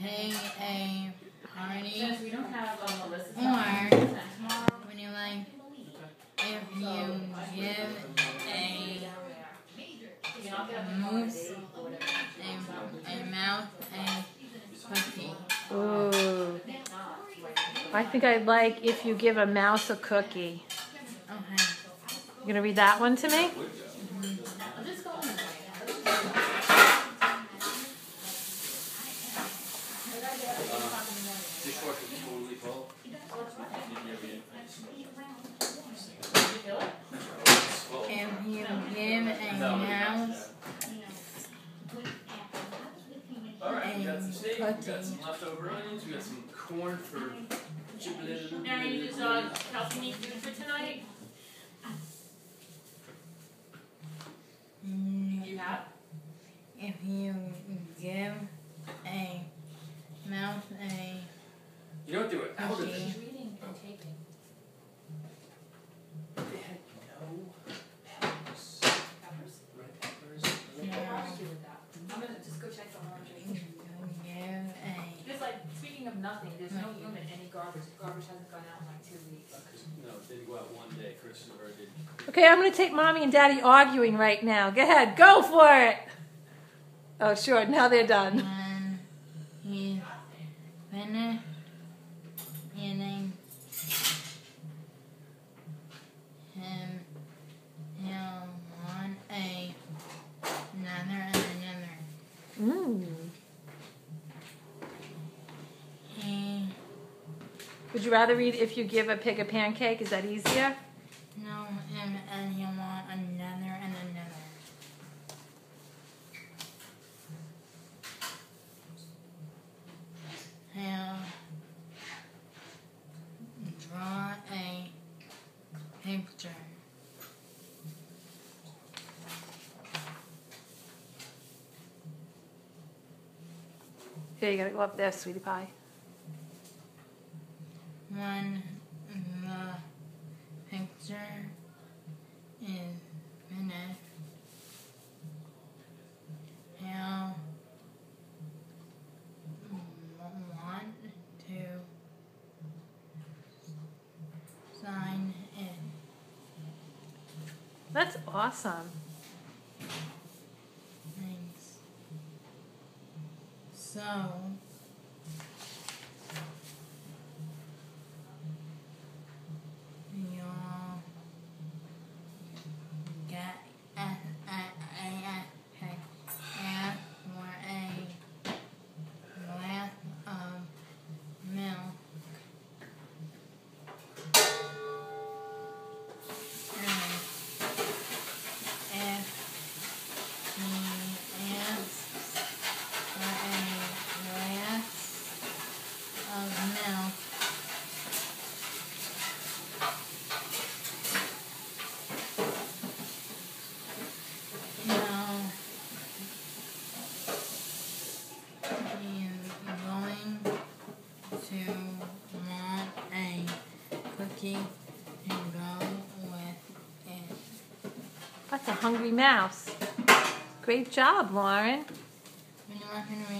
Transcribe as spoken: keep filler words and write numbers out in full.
take a party, Since we don't have um, Melissa's or tomorrow. would you like if you give a moose, a, a mouse, a cookie? Ooh. I think I'd like if you give a mouse a cookie. Okay. You gonna read that one to me? If you give a mouse Alright, we got some steak, we got some cookie. leftover onions, we got some corn for chicken. Marion, does uh, Kelsey need food for tonight? You have? If you give a mouse a You don't do it. Out of it. cookie, Reading and taping. They had no peppers. Peppers? Red peppers. no, I'm gonna just go check the laundry. you give a There's like, speaking of nothing, there's no room in any garbage. Garbage hasn't gone out in like two weeks. No, it didn't go out one day. Christopher did. Okay, I'm gonna take mommy and daddy arguing right now. Go ahead, go for it. Oh, sure. Now they're done. when he's finished eating him, he'll want a another and another. Mm. He Would you rather read if you give a pig a pancake? Is that easier? no and and he'll want another and another. He'll draw a picture. Here, you gotta go up there, sweetie pie. When the picture is finished, he'll want to sign it. That's awesome. Thanks. So, you'll get a, a, a, a, ask for a glass of milk. And if he asks for a glass of milk, no, he's going to want a cookie to go with it. That's a hungry mouse. Great job, Lauren. When you're not going to